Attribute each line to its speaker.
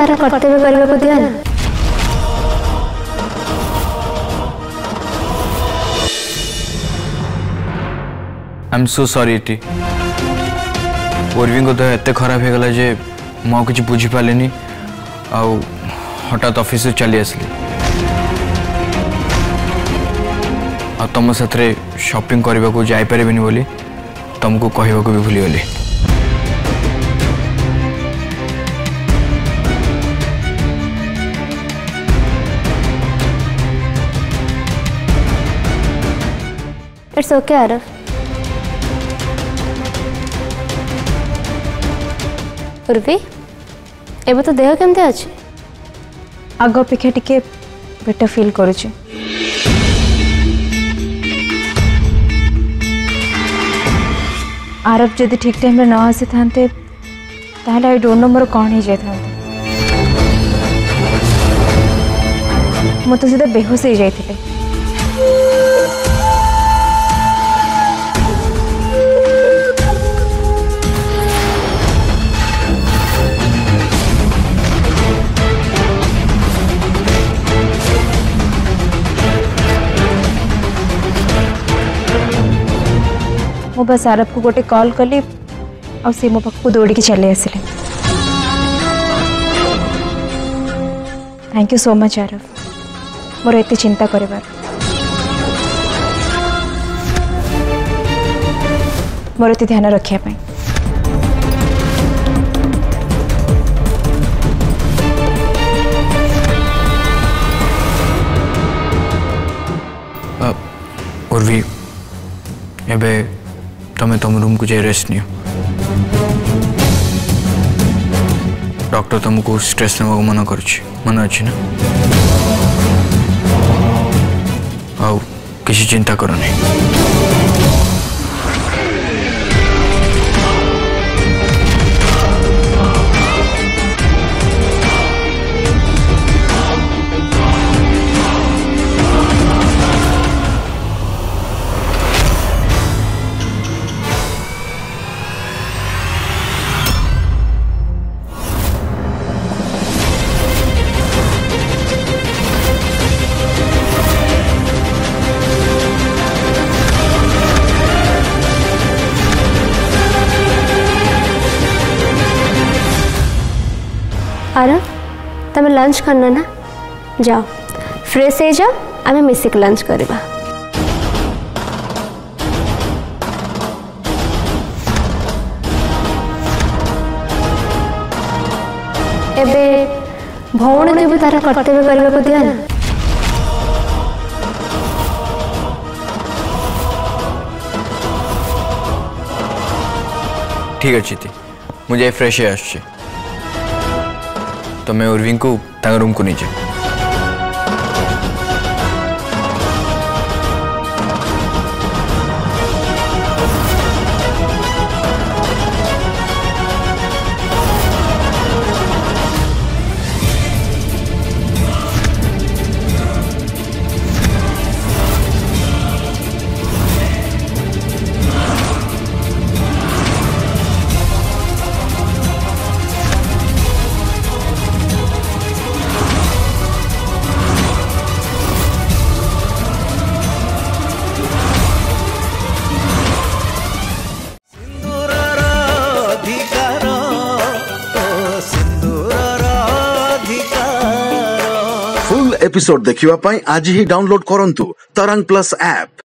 Speaker 1: तार कर्तव्य करने को दिया ना।
Speaker 2: आई एम सो सॉरी इटी उर्वी को देह एत खराब हो गला जे मु किसी बुझी पारे हठात ऑफिस चली आसली आ तुम साथ शॉपिंग करने को जापर बोली तुमको कहवा भी भूलीगली।
Speaker 1: It's okay Aarav. उर्वी एबे तो देह केमते अछि?
Speaker 3: आग अपेक्षा टिके बेटर फील करुचे। आरव जदि ठीक टाइम न आसी थांते ताहले आई डोंट नो मोर कौन ही जाय थांते। मो तो सीधा बेहोश हो जाइथिले। मो बस आरव को गोटे कॉल कली और सी मो पाख को दौड़ी के चले आसिले। Thank you so much Aarav मोर एत चिंता करिबार। मोर एत ध्यान रखिया पाई।
Speaker 2: उर्वी एबे तमें तुम रूम को जाए रेस्ट नहीं डॉक्टर तुमको स्ट्रेस नेवा मना कर मन अच्छी ना आ किसी चिंता करो नहीं।
Speaker 1: आरव तमें लंच करना ना जाओ फ्रेश हो जाओ आम मिसिक लंच करवा। एबे भौणी को भी तार कर्तव्य करने को दिया ना।
Speaker 2: ठीक अच्छी मुझे फ्रेश है आस तो मैं उर्वी को रूम को नीचे
Speaker 4: एपिसोड देखिवा पाई आज ही डाउनलोड करंतु तरंग प्लस ऐप।